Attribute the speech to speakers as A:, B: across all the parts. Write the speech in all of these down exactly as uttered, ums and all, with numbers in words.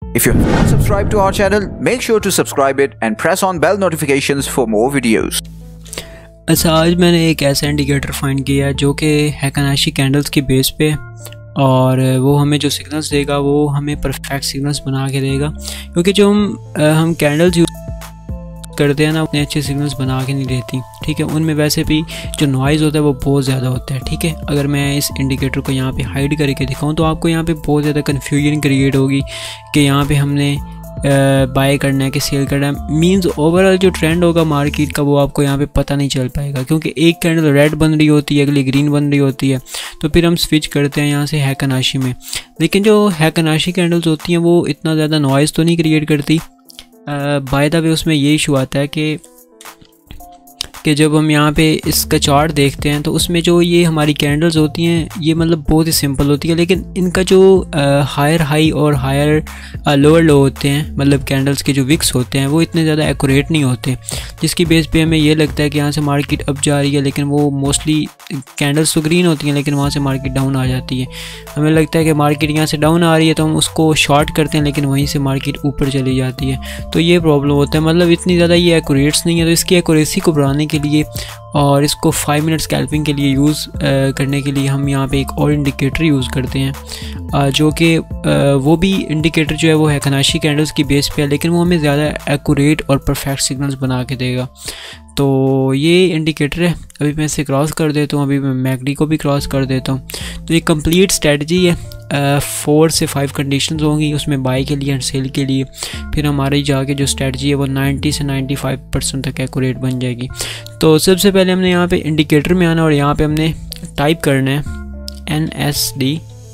A: If you have not subscribed to our channel, make sure to subscribe it and press on bell notifications for more videos.
B: अच्छा, आज मैंने एक ऐसा indicator find किया जो कि हैकानाशी कैंडल्स की बेस पे और वो हमें जो सिग्नल्स देगा वो हमें परफेक्ट सिग्नल्स बना के देगा, क्योंकि जो हम हम कैंडल्स यूज करते हैं ना उतने अच्छे सिग्नल्स बना के नहीं देती। ठीक है, उनमें वैसे भी जो नॉइज़ होता है वो बहुत ज़्यादा होता है। ठीक है, अगर मैं इस इंडिकेटर को यहाँ पे हाइड करके दिखाऊँ तो आपको यहाँ पे बहुत ज़्यादा कन्फ्यूजन क्रिएट होगी कि यहाँ पे हमने बाय करना है कि सेल करना है। मींस ओवरऑल जो ट्रेंड होगा मार्केट का वो आपको यहाँ पे पता नहीं चल पाएगा, क्योंकि एक कैंडल रेड बन रही होती है, अगली ग्रीन बन रही होती है, तो फिर हम स्विच करते हैं यहाँ से हैकानाशी में। लेकिन जो हैकानाशी कैंडल्स होती हैं वो इतना ज़्यादा नॉइज़ तो नहीं क्रिएट करती। बाय द वे उसमें ये इशू आता है कि कि जब हम यहाँ पे इसका चार्ट देखते हैं तो उसमें जो ये हमारी कैंडल्स होती हैं ये मतलब बहुत ही सिंपल होती है, लेकिन इनका जो हायर हाई और हायर लोअर लो होते हैं, मतलब कैंडल्स के जो विक्स होते हैं वो इतने ज़्यादा एक्यूरेट नहीं होते, जिसकी बेस पे हमें ये लगता है कि यहाँ से मार्केट अप जा रही है, लेकिन वो मोस्टली कैंडल्स तो ग्रीन होती हैं लेकिन वहाँ से मार्केट डाउन आ जाती है। हमें लगता है कि मार्केट यहाँ से डाउन आ रही है तो हम उसको शॉर्ट करते हैं, लेकिन वहीं से मार्केट ऊपर चली जाती है। तो ये प्रॉब्लम होता है, मतलब इतनी ज़्यादा ये एक्यूरेट्स नहीं है। तो इसकी एक्यूरेसी को बढ़ाने के लिए और इसको फाइव मिनट स्कैल्पिंग के लिए यूज़ करने के लिए हम यहाँ पे एक और इंडिकेटर यूज़ करते हैं, आ, जो कि वो भी इंडिकेटर जो है वो हैकानाशी कैंडल्स की बेस पे है, लेकिन वो हमें ज़्यादा एक्यूरेट और परफेक्ट सिग्नल्स बना के देगा। तो ये इंडिकेटर है, अभी मैं इसे क्रॉस कर देता हूँ, अभी मैं मैकडी को भी क्रॉस कर देता हूँ। तो ये कंप्लीट स्ट्रेटजी है, फोर से फाइव कंडीशंस होंगी उसमें बाई के लिए एंड सेल के लिए। फिर हमारी जाके जो स्ट्रेटजी है वो नाइंटी से नाइंटी फाइव परसेंट तक एक्यूरेट बन जाएगी। तो सबसे पहले हमने यहाँ पे इंडिकेटर में आना और यहाँ पे हमने टाइप करना है N S D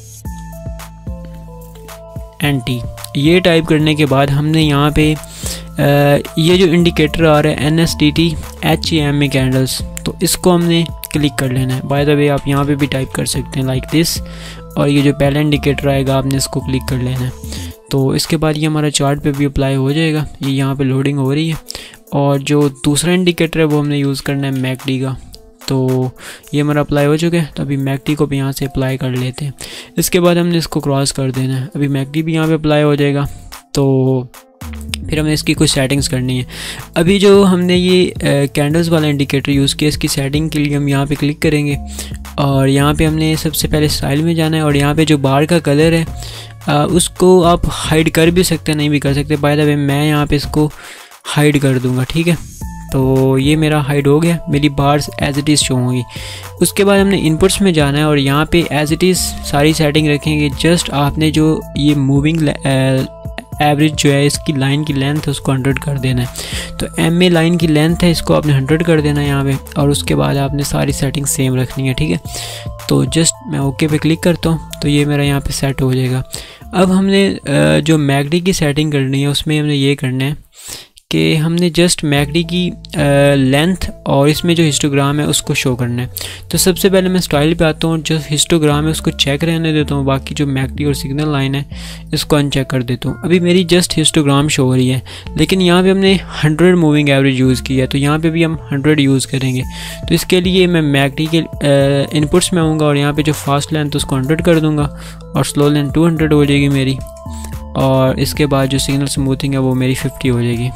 B: N T. ये टाइप करने के बाद हमने यहाँ पे आ, ये जो इंडिकेटर आ रहा है N S D T H E M A candles, तो इसको हमने क्लिक कर लेना है। बाय द वे आप यहाँ पे भी टाइप कर सकते हैं लाइक दिस, और ये जो पहला इंडिकेटर आएगा आपने इसको क्लिक कर लेना है। तो इसके बाद ये हमारा चार्ट पे भी अप्लाई हो जाएगा। ये यहाँ पे लोडिंग हो रही है, और जो दूसरा इंडिकेटर है वो हमने यूज़ करना है मैकडी का। तो ये हमारा अप्लाई हो चुका है, तो अभी मैकडी को भी यहाँ से अप्लाई कर लेते हैं। इसके बाद हमने इसको क्रॉस कर देना है। अभी मैकडी भी यहाँ पे अप्लाई हो जाएगा, तो फिर हमने इसकी कुछ सेटिंग्स करनी है। अभी जो हमने ये कैंडल्स वाला इंडिकेटर यूज़ किया, इसकी सेटिंग के लिए हम यहाँ पे क्लिक करेंगे और यहाँ पे हमने सबसे पहले स्टाइल में जाना है, और यहाँ पे जो बार का कलर है आ, उसको आप हाइड कर भी सकते हैं, नहीं भी कर सकते। बाय द वे मैं यहाँ पे इसको हाइड कर दूँगा। ठीक है, तो ये मेरा हाइड हो गया, मेरी bars as it is show होंगी। उसके बाद हमने इनपुट्स में जाना है और यहाँ पे एज इट इज़ सारी सेटिंग रखेंगे। जस्ट आपने जो ये मूविंग एवरेज जो है इसकी लाइन की लेंथ है उसको हंड्रेड कर देना है। तो एम ए लाइन की लेंथ है, इसको आपने हंड्रेड कर देना है यहाँ पे, और उसके बाद आपने सारी सेटिंग सेम रखनी है। ठीक है, तो जस्ट मैं ओके पे क्लिक करता हूँ तो ये मेरा यहाँ पे सेट हो जाएगा। अब हमने जो मैकडी की सेटिंग करनी है उसमें हमने ये करना है कि हमने जस्ट मैकडी की लेंथ और इसमें जो हिस्टोग्राम है उसको शो करना है। तो सबसे पहले मैं स्टाइल पे आता हूँ, जो हिस्टोग्राम है उसको चेक रहने देता हूँ, बाकी जो मैकडी और सिग्नल लाइन है इसको अनचेक कर देता हूँ। अभी मेरी जस्ट हिस्टोग्राम शो हो रही है, लेकिन यहाँ पे हमने हंड्रेड मूविंग एवरेज यूज़ किया है, तो यहाँ पे भी हम हंड्रेड यूज़ करेंगे। तो इसके लिए मैं मैकडी के इनपुट्स में आऊँगा और यहाँ पर जो फास्ट लेंथ उसको हंड्रेड कर दूँगा और स्लो लेंथ टू हंड्रेड हो जाएगी मेरी, और इसके बाद जो सिग्नल स्मूथिंग है वो मेरी फिफ्टी हो जाएगी,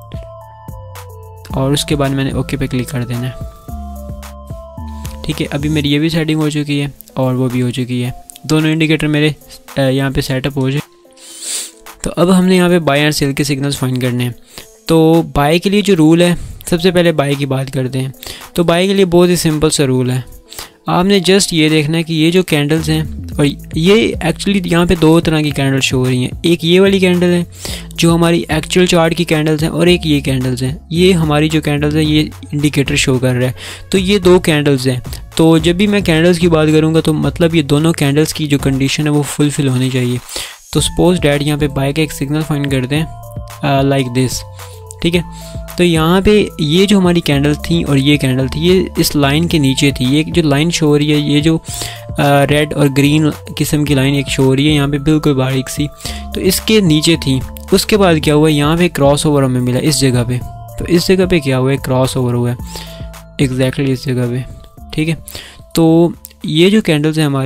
B: और उसके बाद मैंने ओके पे क्लिक कर देना है। ठीक है, अभी मेरी ये भी सेटिंग हो चुकी है और वो भी हो चुकी है, दोनों इंडिकेटर मेरे यहाँ पे सेटअप हो जाए। तो अब हमने यहाँ पे बाय एंड सेल के सिग्नल्स फाइंड करने हैं। तो बाय के लिए जो रूल है, सबसे पहले बाय की बात करते हैं। तो बाय के लिए बहुत ही सिंपल सा रूल है, आपने जस्ट ये देखना है कि ये जो कैंडल्स हैं, और ये एक्चुअली यहाँ पे दो तरह की कैंडल शो हो रही हैं। एक ये वाली कैंडल है जो हमारी एक्चुअल चार्ट की कैंडल्स हैं, और एक ये कैंडल्स हैं। ये हमारी जो कैंडल्स हैं ये इंडिकेटर शो कर रहा है, तो ये दो कैंडल्स हैं। तो जब भी मैं कैंडल्स की बात करूँगा तो मतलब ये दोनों कैंडल्स की जो कंडीशन है वो फुलफिल होनी चाहिए। तो सपोज डैट यहाँ पे बाय का एक सिग्नल फाइंड करते हैं लाइक दिस। ठीक है, तो यहाँ पे ये जो हमारी कैंडल थी और ये कैंडल थी ये इस लाइन के नीचे थी। ये जो लाइन शो हो रही है, ये जो रेड और ग्रीन किस्म की लाइन एक शो हो रही है यहाँ पे बिल्कुल बारीक सी, तो इसके नीचे थी। उसके बाद क्या हुआ, यहाँ पे क्रॉस ओवर हमें मिला इस जगह पे। तो इस जगह पे क्या हुआ है, क्रॉस ओवर हुआ है एग्जैक्टली इस जगह पे। ठीक है, तो ये जो कैंडल्स है हमारी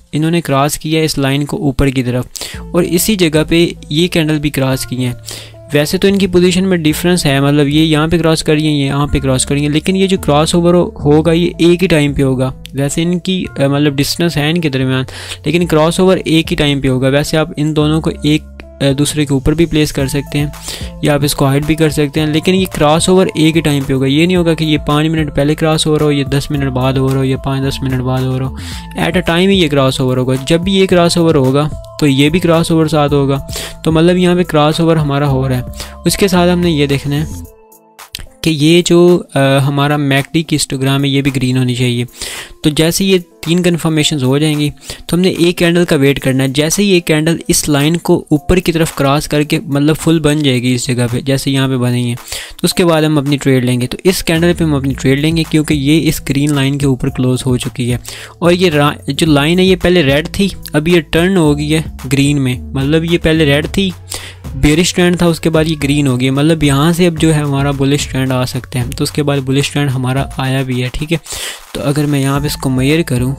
B: इन्होंने क्रॉस किया है इस लाइन को ऊपर की तरफ, और इसी जगह पे ये कैंडल भी क्रॉस किए हैं। वैसे तो इनकी पोजीशन में डिफरेंस है, मतलब ये यहाँ पे क्रॉस करिए, ये यहाँ पे क्रॉस करेंगे, लेकिन ये जो क्रॉस ओवर होगा ये एक ही टाइम पे होगा। वैसे इनकी मतलब डिस्टेंस है इनके दरमियान, लेकिन क्रॉस ओवर एक ही टाइम पे होगा। वैसे आप इन दोनों को एक दूसरे के ऊपर भी प्लेस कर सकते हैं, या आप इसको हाइड भी कर सकते हैं, लेकिन ये क्रॉस ओवर एक ही टाइम पे होगा। ये नहीं होगा कि ये पाँच मिनट पहले क्रॉस ओवर हो, ये दस मिनट बाद ओवर हो, या पाँच दस मिनट बाद ओवर हो। एट अ टाइम ही ये क्रॉस ओवर होगा। जब भी ये क्रॉस ओवर होगा तो ये भी क्रॉस ओवर साथ होगा, तो मतलब यहाँ पे क्रॉस ओवर हमारा हो रहा है। उसके साथ हमने ये देखना है कि ये जो आ, हमारा मैकडी की हिस्टोग्राम है ये भी ग्रीन होनी चाहिए। तो जैसे ये तीन कन्फर्मेशन हो जाएंगी तो हमने एक कैंडल का वेट करना है। जैसे ये कैंडल इस लाइन को ऊपर की तरफ क्रॉस करके मतलब फुल बन जाएगी इस जगह पे, जैसे यहाँ पे बनी है, तो उसके बाद हम अपनी ट्रेड लेंगे। तो इस कैंडल पे हम अपनी ट्रेड लेंगे क्योंकि ये इस ग्रीन लाइन के ऊपर क्लोज हो चुकी है, और ये जो लाइन है ये पहले रेड थी, अब ये टर्न हो गई है ग्रीन में। मतलब ये पहले रेड थी, बेरिश ट्रेंड था, उसके बाद ये ग्रीन हो गई। मतलब यहाँ से अब जो है हमारा बुलिश ट्रेंड आ सकते हैं, तो उसके बाद बुलिश ट्रेंड हमारा आया भी है। ठीक है, तो अगर मैं यहाँ पे इसको मेजर करूँ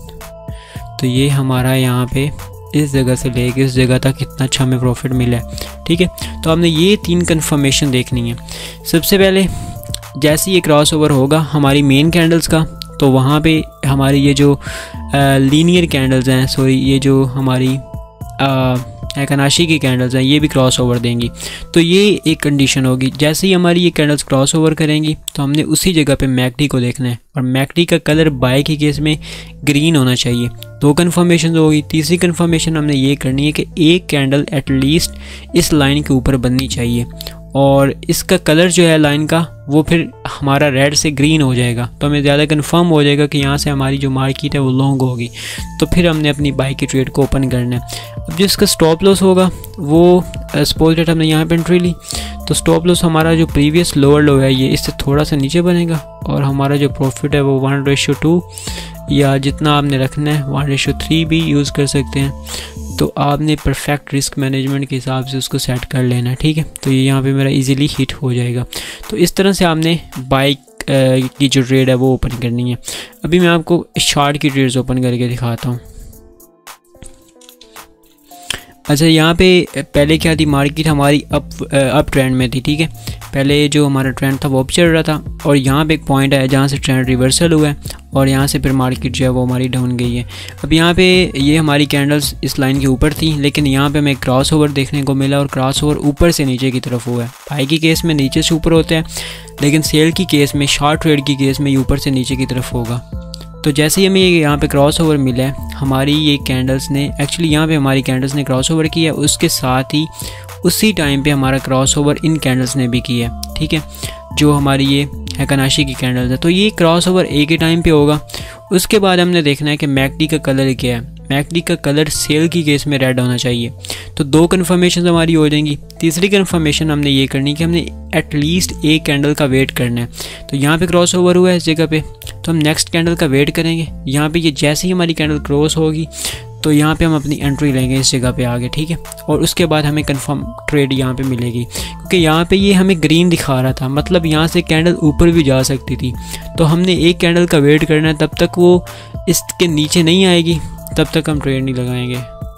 B: तो ये हमारा यहाँ पे इस जगह से लेके इस जगह तक कितना अच्छा हमें प्रॉफिट मिला है। ठीक है, तो हमने ये तीन कन्फर्मेशन देखनी है। सबसे पहले जैसे ये क्रॉस ओवर होगा हमारी मेन कैंडल्स का, तो वहाँ पे हमारी ये जो लीनियर कैंडल्स हैं, सॉरी ये जो हमारी हैकानाशी की कैंडल्स हैं ये भी क्रॉस ओवर देंगी। तो ये एक कंडीशन होगी। जैसे ही हमारी ये कैंडल्स क्रॉस ओवर करेंगी तो हमने उसी जगह पे मैकडी को देखना है, और मैकडी का कलर बाय के केस में ग्रीन होना चाहिए। दो कन्फर्मेशन होगी। तीसरी कन्फर्मेशन हमने ये करनी है कि एक कैंडल एटलीस्ट इस लाइन के ऊपर बननी चाहिए, और इसका कलर जो है लाइन का वो फिर हमारा रेड से ग्रीन हो जाएगा, तो हमें ज़्यादा कंफर्म हो जाएगा कि यहाँ से हमारी जो मार्केट है वो लॉन्ग होगी। तो फिर हमने अपनी बाई की ट्रेड को ओपन करना है। अब जो इसका स्टॉप लॉस होगा वो सपोज डेट हमने यहाँ पे एंट्री ली, तो स्टॉप लॉस हमारा जो प्रीवियस लोअर लो है ये इससे थोड़ा सा नीचे बनेगा, और हमारा जो प्रॉफिट है वो वन रेशो टू या जितना आपने रखना है वन रेशो थ्री भी यूज़ कर सकते हैं। तो आपने परफेक्ट रिस्क मैनेजमेंट के हिसाब से उसको सेट कर लेना है। ठीक है, तो ये यहाँ पे मेरा इजीली हिट हो जाएगा। तो इस तरह से आपने बाइक की जो ट्रेड है वो ओपन करनी है। अभी मैं आपको शार्ट की ट्रेड्स ओपन करके दिखाता हूँ। अच्छा, यहाँ पे पहले क्या थी, मार्केट हमारी अप अप ट्रेंड में थी। ठीक है, पहले जो हमारा ट्रेंड था वो अप चल रहा था, और यहाँ पे एक पॉइंट आया जहाँ से ट्रेंड रिवर्सल हुआ है, और यहाँ से फिर मार्केट जो है वो हमारी डाउन गई है। अब यहाँ पे ये हमारी कैंडल्स इस लाइन के ऊपर थी, लेकिन यहाँ पे हमें क्रॉस ओवर देखने को मिला, और क्रॉस ओवर ऊपर से नीचे की तरफ हुआ है। बाई की केस में नीचे से ऊपर होते हैं, लेकिन सेल की केस में, शॉर्ट ट्रेड की केस में ये ऊपर से नीचे की तरफ होगा। तो जैसे ही हमें यहाँ पे क्रॉस ओवर मिला है, हमारी ये कैंडल्स ने एक्चुअली यहाँ पे हमारी कैंडल्स ने क्रॉस ओवर किया, उसके साथ ही उसी टाइम पे हमारा क्रॉस ओवर इन कैंडल्स ने भी किया है। ठीक है, जो हमारी ये हैकानाशी की कैंडल्स है, तो ये क्रॉस ओवर एक ही टाइम पे होगा। उसके बाद हमने देखना है कि मैकडी का कलर क्या है। मैकडी का कलर सेल की केस में रेड होना चाहिए। तो दो कन्फर्मेशन हमारी हो जाएंगी। तीसरी कन्फर्मेशन हमने ये करनी कि हमने एटलीस्ट एक कैंडल का वेट करना है। तो यहाँ पे क्रॉस ओवर हुआ है इस जगह पे, तो हम नेक्स्ट कैंडल का वेट करेंगे। यहाँ पे ये जैसे ही हमारी कैंडल क्रॉस होगी तो यहाँ पे हम अपनी एंट्री लेंगे इस जगह पे आगे। ठीक है, और उसके बाद हमें कंफर्म ट्रेड यहाँ पे मिलेगी, क्योंकि यहाँ पे ये हमें ग्रीन दिखा रहा था, मतलब यहाँ से कैंडल ऊपर भी जा सकती थी। तो हमने एक कैंडल का वेट करना है, तब तक वो इसके नीचे नहीं आएगी तब तक हम ट्रेड नहीं लगाएंगे।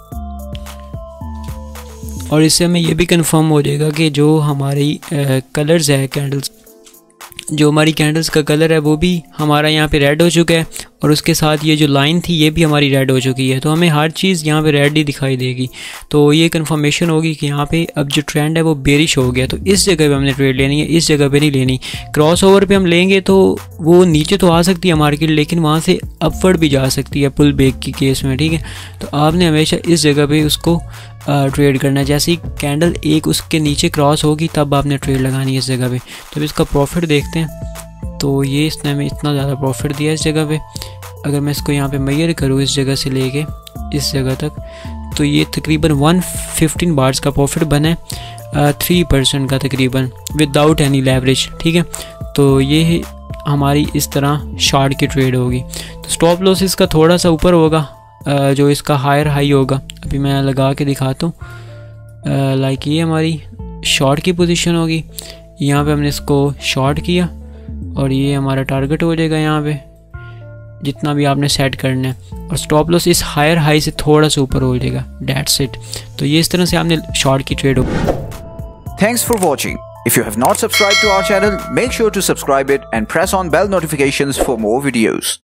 B: और इससे हमें ये भी कंफर्म हो जाएगा कि जो हमारी कलर्स है कैंडल्स, जो हमारी कैंडल्स का कलर है वो भी हमारा यहाँ पे रेड हो चुका है, और उसके साथ ये जो लाइन थी ये भी हमारी रेड हो चुकी है। तो हमें हर चीज़ यहाँ पे रेड ही दिखाई देगी। तो ये कंफर्मेशन होगी कि यहाँ पे अब जो ट्रेंड है वो बेरिश हो गया। तो इस जगह पे हमने ट्रेड लेनी है, इस जगह पे नहीं लेनी। क्रॉस ओवर पे हम लेंगे तो वो नीचे तो आ सकती है मार्केट, लेकिन वहाँ से अपवर्ड भी जा सकती है पुल बैक की केस में। ठीक है, तो आपने हमेशा इस जगह पर उसको ट्रेड करना है। जैसे ही कैंडल एक उसके नीचे क्रॉस होगी तब आपने ट्रेड लगानी है इस जगह पे। तो इसका प्रॉफिट देखते हैं। तो ये इसने हमें इतना ज़्यादा प्रॉफिट दिया इस जगह पे। अगर मैं इसको यहाँ पे मेजर करूँ इस जगह से लेके इस जगह तक, तो ये तकरीबन वन फिफ्टीन बार्स का प्रॉफिट बना है, थ्री परसेंट का तकरीबन, विदाउट एनी लेवरेज। ठीक है, तो ये हमारी इस तरह शॉर्ट की ट्रेड होगी। तो स्टॉप लॉस इसका थोड़ा सा ऊपर होगा, जो इसका हायर हाई होगा। अभी मैं लगा के दिखाता हूँ। लाइक ये हमारी शॉर्ट की पोजीशन होगी, यहाँ पे हमने इसको शॉर्ट किया और ये हमारा टारगेट हो जाएगा यहाँ पे। जितना भी आपने सेट करना है, और स्टॉप लॉस इस हायर हाई से थोड़ा सा ऊपर हो जाएगा, डेट्स इट। तो ये इस तरह से आपने शॉर्ट की ट्रेड हो।
A: Thanks for watching. If you have not subscribed to our channel, make sure to subscribe it and press on bell notifications for more videos.